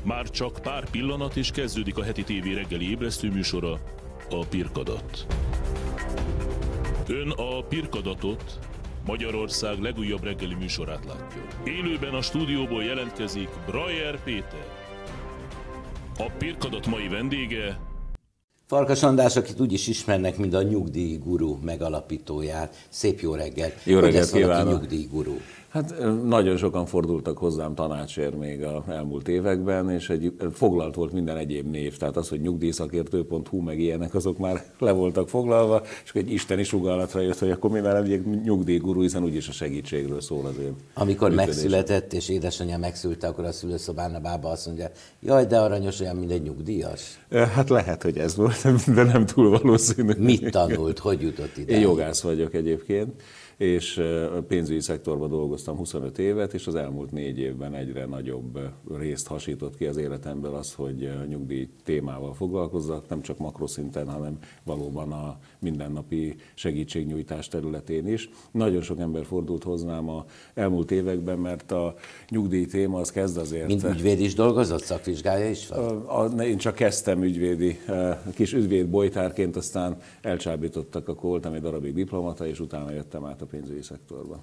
Már csak pár pillanat és kezdődik a heti tévé reggeli ébresztő műsora, a Pirkadat. Ön a Pirkadatot, Magyarország legújabb reggeli műsorát látja. Élőben a stúdióból jelentkezik Brajer Péter. A Pirkadat mai vendége Farkas András, akit úgy is ismernek, mint a nyugdíjguru megalapítóját. Szép jó reggelt! Jó reggelt kívánok! Nyugdíjguru. Hát nagyon sokan fordultak hozzám tanácsért még az elmúlt években, és foglalt volt minden egyéb név. Tehát az, hogy nyugdíjszakértő.hu meg ilyenek, azok már le voltak foglalva, és egy isteni sugallatra jött, hogy akkor mi már legyek nyugdíjguru, hiszen úgyis a segítségről szól az én Amikor működésem. Megszületett, és édesanyja megszülte, akkor a szülőszobán a bába azt mondja, jaj, de aranyos, olyan, mint egy nyugdíjas. Hát lehet, hogy ez volt, de nem túl valószínű. Mit tanult, hogy jutott ide? Én jogász vagyok egyébként, és a pénzügyi szektorban dolgoztam 25 évet, és az elmúlt 4 évben egyre nagyobb részt hasított ki az életemből az, hogy nyugdíj témával foglalkozzak, nem csak makroszinten, hanem valóban a mindennapi segítségnyújtás területén is. Nagyon sok ember fordult hozzám az elmúlt években, mert a nyugdíj téma az kezd azért... Mint ügyvéd is dolgozott, szakvizsgája is van? Én csak kezdtem kis ügyvéd-bojtárként, aztán elcsábítottak, akkor voltam egy darabig diplomata, és utána jöttem át a pénzügyi szektorba.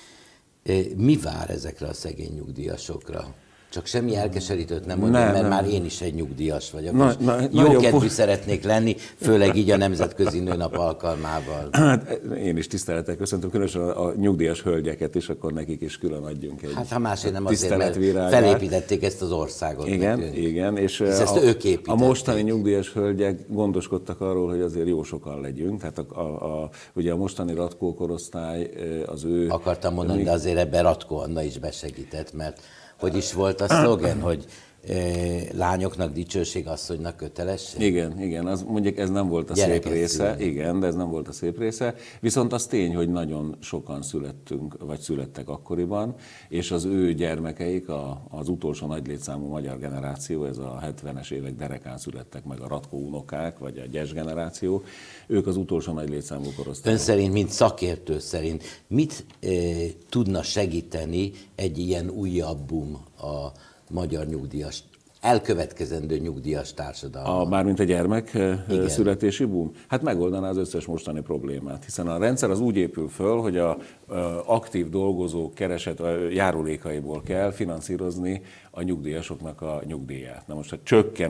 Mi vár ezekre a szegény nyugdíjasokra? Csak semmi elkeserítőt nem mondom, mert már én is egy nyugdíjas vagyok. Jókedvű szeretnék lenni, főleg így a Nemzetközi Nőnap alkalmával. Hát én is tiszteletek köszöntöm, különösen a nyugdíjas hölgyeket is, akkor nekik is külön adjunk egy hát ha másért nem azért, mert felépítették ezt az országot. Igen, és ezt ők építették. A mostani nyugdíjas hölgyek gondoskodtak arról, hogy azért jó sokan legyünk. Tehát ugye a mostani Ratkó korosztály az ő... Akartam mondani, de azért ebben Ratkó Anna is besegített, mert hogy is volt a szlogen, hogy lányoknak dicsőség, asszonynak kötelesség? Igen, mondjuk ez nem volt a szép része. Igen, de ez nem volt a szép része. Viszont az tény, hogy nagyon sokan születtek akkoriban, és az ő gyermekeik, az utolsó nagy létszámú magyar generáció, ez a 70-es évek derekán születtek meg a Ratkó unokák, vagy a Gyes generáció, ők az utolsó nagy létszámú korosztály. Ön szerint, mint szakértő szerint, mit tudna segíteni egy ilyen újabb boom a magyar nyugdíjas, elkövetkezendő nyugdíjas társadalom? Mármint a gyermek születési boom? Hát megoldaná az összes mostani problémát, hiszen a rendszer az úgy épül föl, hogy a aktív dolgozók járulékaiból kell finanszírozni a nyugdíjasoknak a nyugdíját. Na most, ha csökken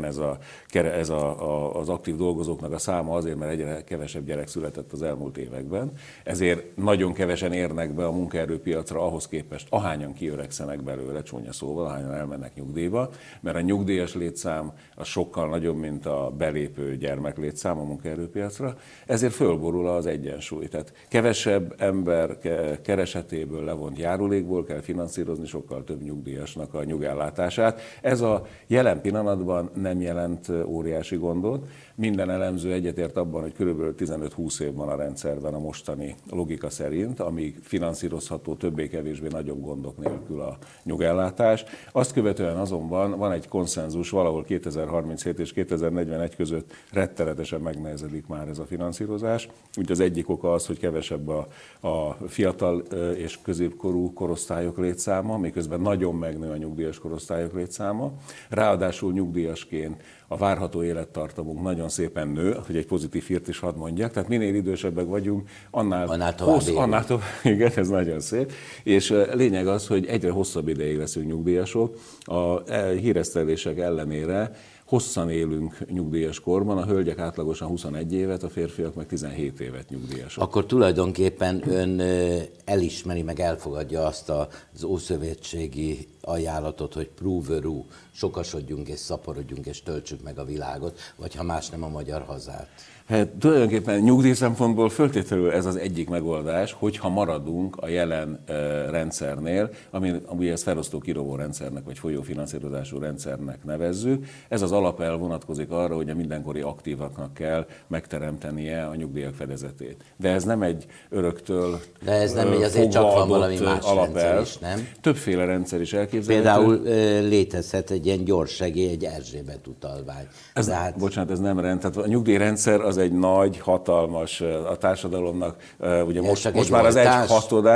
az aktív dolgozóknak a száma azért, mert egyre kevesebb gyerek született az elmúlt években, ezért nagyon kevesen érnek be a munkaerőpiacra ahhoz képest, ahányan kiöregszenek belőle, csúnya szóval, ahányan elmennek nyugdíjba, mert a nyugdíjas létszám az sokkal nagyobb, mint a belépő gyermek létszám a munkaerőpiacra, ezért fölborul az egyensúly. Tehát kevesebb ember keresetéből levont járulékból kell finanszírozni sokkal több nyugdíjasnak a nyugellátását. Ez a jelen pillanatban nem jelent óriási gondot. Minden elemző egyetért abban, hogy körülbelül 15-20 év van a rendszerben a mostani logika szerint, amíg finanszírozható többé-kevésbé nagyobb gondok nélkül a nyugellátás. Azt követően azonban van egy konszenzus, valahol 2037 és 2041 között rettenetesen megnehezedik már ez a finanszírozás. Úgy az egyik oka az, hogy kevesebb a fiatal és középkorú korosztályok létszáma, miközben nagyon megnő a nyugdíjas korosztályok létszáma. Ráadásul nyugdíjasként a várható élettartamunk nagyon szépen nő, hogy egy pozitív hírt is hadd mondjak, tehát minél idősebbek vagyunk, annál tovább. Igen, ez nagyon szép. És lényeg az, hogy egyre hosszabb ideig leszünk nyugdíjasok. A híresztelések ellenére hosszan élünk nyugdíjas korban, a hölgyek átlagosan 21 évet, a férfiak meg 17 évet nyugdíjasok. Akkor tulajdonképpen ön elismeri, meg elfogadja azt az ószövetségi ajánlatot, hogy prúverú, sokasodjunk és szaporodjunk és töltsük meg a világot, vagy ha más nem a magyar hazát. Hát tulajdonképpen nyugdíj szempontból föltétlenül ez az egyik megoldás, hogyha maradunk a jelen rendszernél, ami ezt felosztó kirobó rendszernek, vagy folyófinanszírozású rendszernek nevezzük. Ez az alapelv vonatkozik arra, hogy a mindenkori aktívaknak kell megteremtenie a nyugdíjak fedezetét. De ez nem egy öröktől de ez nem egy, azért csak van valami más alapelv. Rendszer is, nem? Többféle rendszer is elképzelhető. Például létezhet egy ilyen gyors segély, egy Erzsébet utalvány. Bocsánat, ez nem rend. Tehát a nyugdíjrendszer az egy nagy, hatalmas, a társadalomnak, ugye most már az 1/6,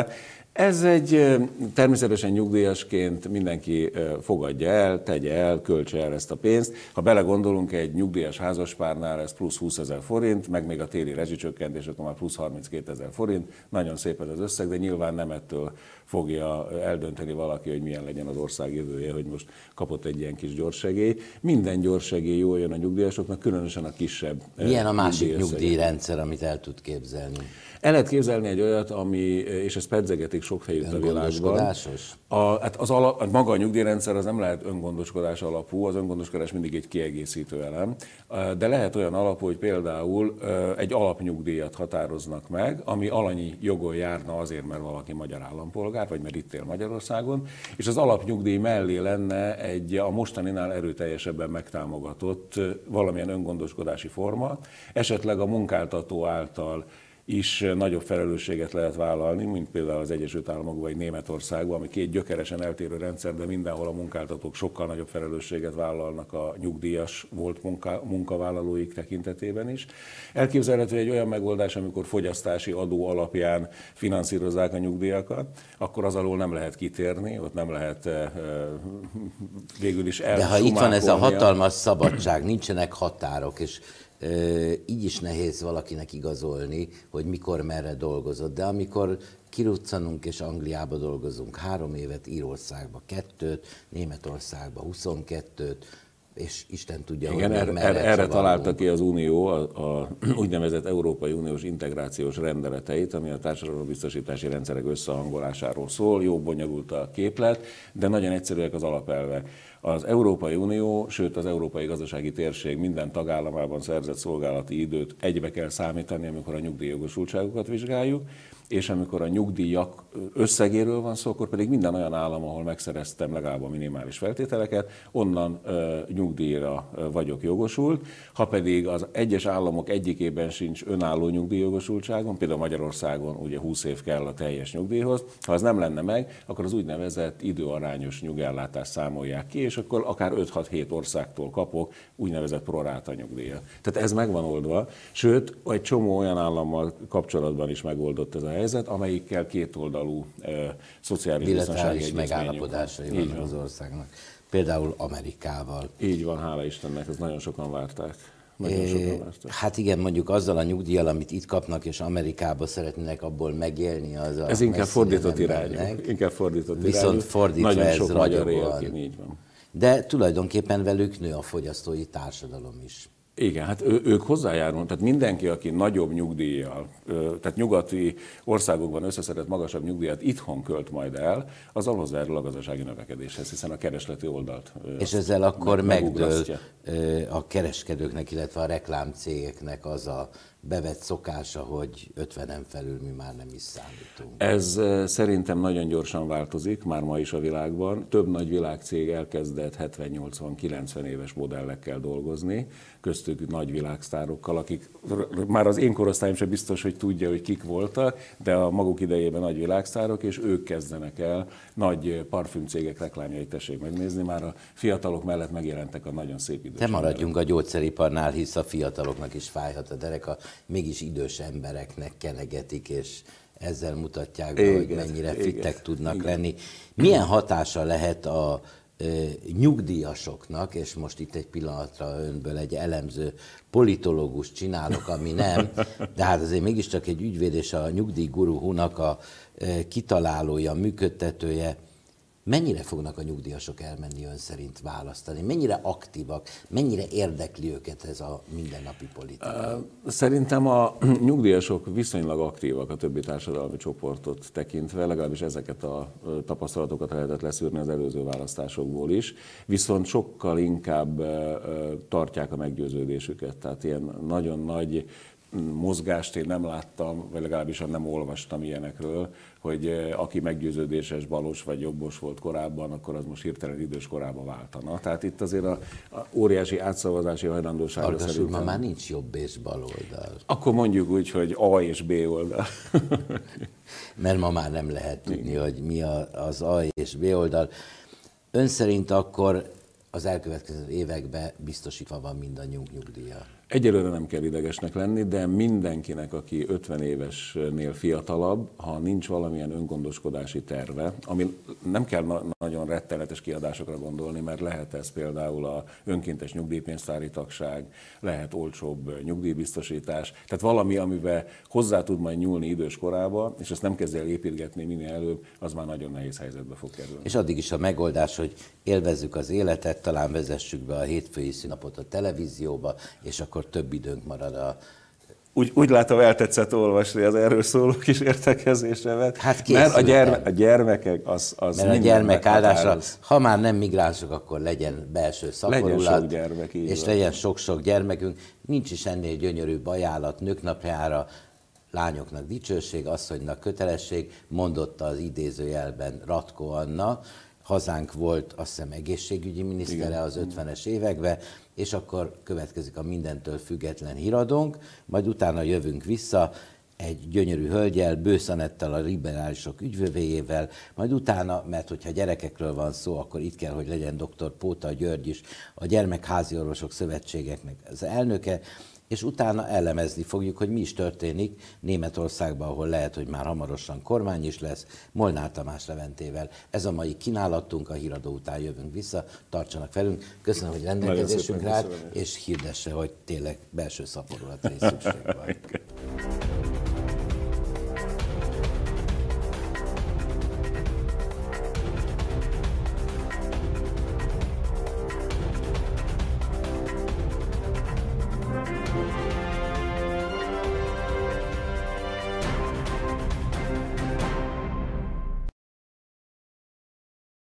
Ez természetesen nyugdíjasként mindenki fogadja el, tegye el, költse el ezt a pénzt. Ha belegondolunk, egy nyugdíjas házaspárnál ez plusz 20 000 forint, meg még a téli rezsicsökkentés, akkor már plusz 32 000 forint. Nagyon szép ez az összeg, de nyilván nem ettől fogja eldönteni valaki, hogy milyen legyen az ország jövője, hogy most kapott egy ilyen kis gyorssegélyt. Minden gyorssegély jól jön a nyugdíjasoknak, különösen a kisebb. Milyen a másik nyugdíjrendszer, amit el tud képzelni? El lehet képzelni egy olyat, és ezt pedzegetik sok helyütt a világban. Maga a nyugdíjrendszer az nem lehet öngondoskodás alapú, az öngondoskodás mindig egy kiegészítő elem, de lehet olyan alapú, hogy például egy alapnyugdíjat határoznak meg, ami alanyi jogon járna azért, mert valaki magyar állampolgár, vagy mert itt él Magyarországon, és az alapnyugdíj mellé lenne egy a mostaninál erőteljesebben megtámogatott valamilyen öngondoskodási forma, esetleg a munkáltató által is nagyobb felelősséget lehet vállalni, mint például az Egyesült Államokban vagy Németországban, ami két gyökeresen eltérő rendszer, de mindenhol a munkáltatók sokkal nagyobb felelősséget vállalnak a nyugdíjas volt munkavállalóik tekintetében is. Elképzelhető egy olyan megoldás, amikor fogyasztási adó alapján finanszírozzák a nyugdíjakat, akkor az alól nem lehet kitérni, ott nem lehet végül is elsumákolni. De ha itt van ez a hatalmas szabadság, nincsenek határok, és így is nehéz valakinek igazolni, hogy mikor, merre dolgozott. De amikor kiruccanunk és Angliába dolgozunk 3 évet, Írországba 2, Németországba 22, és Isten tudja, igen, hogy merre erre találta ki az Unió a úgynevezett Európai Uniós integrációs rendeleteit, ami a társadalombiztosítási rendszerek összehangolásáról szól. Jó bonyolult a képlet, de nagyon egyszerűek az alapelvek. Az Európai Unió, sőt az Európai Gazdasági Térség minden tagállamában szerzett szolgálati időt egybe kell számítani, amikor a nyugdíjjogosultságokat vizsgáljuk, és amikor a nyugdíjak összegéről van szó, akkor pedig minden olyan állam, ahol megszereztem legalább a minimális feltételeket, onnan nyugdíjra vagyok jogosult. Ha pedig az egyes államok egyikében sincs önálló nyugdíjjogosultságom, például Magyarországon ugye 20 év kell a teljes nyugdíjhoz, ha az nem lenne meg, akkor az úgynevezett időarányos nyugellátást számolják ki, és akkor akár 5-6-7 országtól kapok úgynevezett proráta nyugdíjat. Tehát ez megvan oldva, sőt, egy csomó olyan állammal kapcsolatban is megoldott ez a helyzet, amelyikkel kétoldalú szociális biztonsági megállapodásai vannak az országnak. Például Amerikával. Így van, hála Istennek, ezt nagyon sokan várták. Hát igen, mondjuk azzal a nyugdíjjal, amit itt kapnak, és Amerikába szeretnének abból megélni, az a ez inkább fordított irányú. Viszont fordítva nagyon ez sok ragyogóan. Így van. De tulajdonképpen velük nő a fogyasztói társadalom is. Igen, hát ők hozzájárulnak, tehát mindenki, aki nagyobb nyugdíjjal, tehát nyugati országokban összeszedett magasabb nyugdíjat itthon költ majd el, az hozzájárul a gazdasági növekedéshez, hiszen a keresleti oldalt és ezzel akkor megdől a kereskedőknek, illetve a reklámcégeknek az a bevett szokása, hogy 50-en felül mi már nem is számítunk. Ez szerintem nagyon gyorsan változik, már ma is a világban. Több nagy világcég elkezdett 70-80-90 éves modellekkel dolgozni, köztük nagy világsztárokkal, akik már az én korosztályom sem biztos, hogy tudja, hogy kik voltak, de a maguk idejében nagy világsztárok, és ők kezdenek el nagy parfümcégek reklámjait, tessék megnézni, már a fiatalok mellett megjelentek a nagyon szép idős emberek. Maradjunk a gyógyszeriparnál, hisz a fiataloknak is fájhat a dereka, mégis idős embereknek kenegetik, és ezzel mutatják be, hogy mennyire fittek tudnak lenni. Milyen hatása lehet a nyugdíjasoknak, és most itt egy pillanatra önből egy elemző politológus csinálok, ami nem, de hát azért mégiscsak egy ügyvéd és a nyugdíjgurunak a kitalálója, működtetője. Mennyire fognak a nyugdíjasok elmenni ön szerint választani? Mennyire aktívak? Mennyire érdekli őket ez a mindennapi politika? Szerintem a nyugdíjasok viszonylag aktívak a többi társadalmi csoportot tekintve, legalábbis ezeket a tapasztalatokat lehetett leszűrni az előző választásokból is, viszont sokkal inkább tartják a meggyőződésüket. Tehát ilyen nagyon nagy mozgást én nem láttam, vagy legalábbis nem olvastam ilyenekről, hogy aki meggyőződéses balos vagy jobbos volt korábban, akkor az most hirtelen idős korába váltana. Tehát itt azért a óriási átszavazási hajlandósága szerintem... ma már nincs jobb és bal oldal. Akkor mondjuk úgy, hogy A és B oldal. Mert ma már nem lehet tudni, hogy mi az A és B oldal. Ön szerint akkor az elkövetkező években biztosítva van mindannyiunk nyugdíja? Egyelőre nem kell idegesnek lenni, de mindenkinek, aki 50 évesnél fiatalabb, ha nincs valamilyen öngondoskodási terve, ami nem kell nagyon rettenetes kiadásokra gondolni, mert lehet ez például a önkéntes nyugdíjpénztári tagság, lehet olcsóbb nyugdíjbiztosítás, tehát valami, amivel hozzá tud majd nyúlni idős korába, és ezt nem kezd el építgetni minél előbb, az már nagyon nehéz helyzetbe fog kerülni. És addig is a megoldás, hogy élvezzük az életet, talán vezessük be a hétfői szünnapot a televízióba, és akkor több időnk marad a... Úgy látom, eltetszett olvasni az erről szóló kis értekezésemet, hát mert a gyermekek az mert a gyermek áldásra, ha már nem migránsok, akkor legyen belső szaporulat, legyen sok gyermek, és legyen sok-sok gyermekünk. Nincs is ennél gyönyörűbb ajánlat nők napjára, lányoknak dicsőség, asszonynak kötelesség, mondotta az idézőjelben Ratko Anna. Hazánk volt, azt hiszem, egészségügyi minisztere az 50-es években, és akkor következik a mindentől független híradónk, majd utána jövünk vissza egy gyönyörű hölgyel, Bősz Anettel, a liberálisok ügyvővéjével, majd utána, mert hogyha gyerekekről van szó, akkor itt kell, hogy legyen dr. Póta György is, a Gyermekházi Orvosok Szövetségeknek az elnöke, és utána elemezni fogjuk, hogy mi is történik Németországban, ahol lehet, hogy már hamarosan kormány is lesz, Molnár Tamás Leventével. Ez a mai kínálatunk, a híradó után jövünk vissza, tartsanak velünk. Köszönöm, hogy rendelkezésünkre állt, és hirdesse, hogy tényleg belső szaporulatra is szükség van.